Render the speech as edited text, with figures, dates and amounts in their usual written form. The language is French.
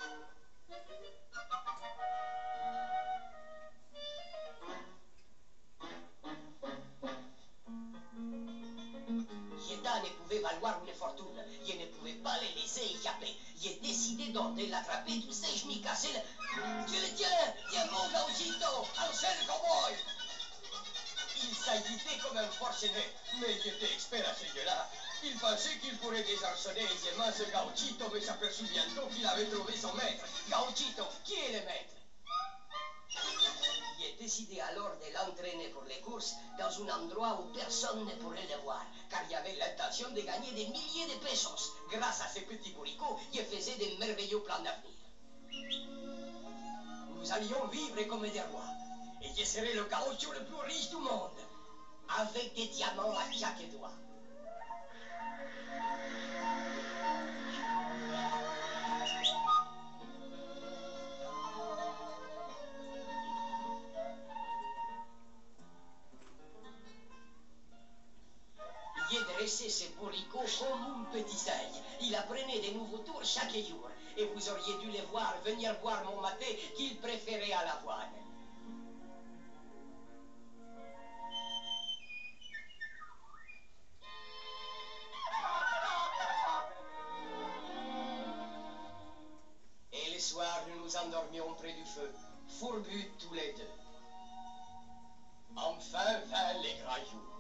Yeda ne pouvait valoir une fortune. Il ne pouvait pas les laisser échapper. Il est décidé de l'attraper, tu sais, je m'y cassais le... Tu le tiens mon gauchito, un seul cowboy. Il s'agitait comme un forcené, mais il était expert à ce jeu-là. Il pensait qu'il pourrait désarçonner aisément ce gauchito, mais s'aperçut bientôt qu'il avait trouvé son maître. Gauchito, qui est le maître? Il est décidé alors de l'entraîner pour les courses dans un endroit où personne ne pourrait le voir, car il avait l'intention de gagner des milliers de pesos. Grâce à ces petits bourricots, il faisait de merveilleux plans d'avenir. Nous allions vivre comme des rois, et je serais le gaucho le plus riche du monde, avec des diamants à chaque doigt. Il dressait ses bourricots comme un petit singe. Il apprenait de nouveaux tours chaque jour. Et vous auriez dû le voir venir boire mon maté qu'il préférait à l'avoine. Et le soir, nous nous endormions près du feu, fourbus tous les deux. Enfin vint les grands jours.